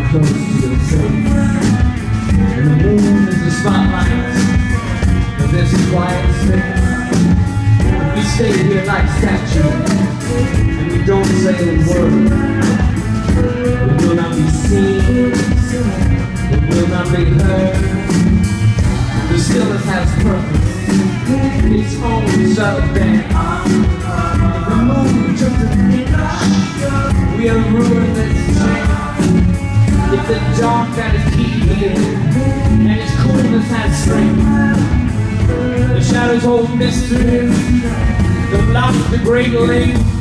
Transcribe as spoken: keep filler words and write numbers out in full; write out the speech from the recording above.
close to your face. And the moon is the spotlight of this quiet space. If we stay here like statues and we don't say a word, we will not be seen, we will not be heard. The stillness has purpose, its own subtle dance. If the moon took an inch, we are ruined this chance. If the dark that is key here, and its coolness has strength, the shadows hold mystery, the lost the great lake.